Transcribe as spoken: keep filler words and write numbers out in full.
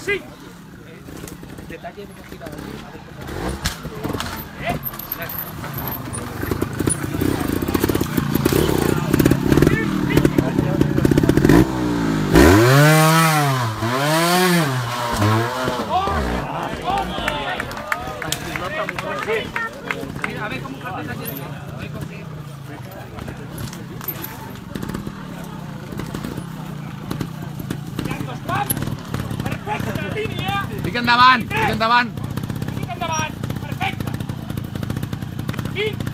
Sí. Detalle de velocidad. ¿Eh? Mira, a ver cómo está el detalle de a ver con qué. Perfecta línia! Fica endavant, fica endavant! Fica endavant! Perfecte! Aquí!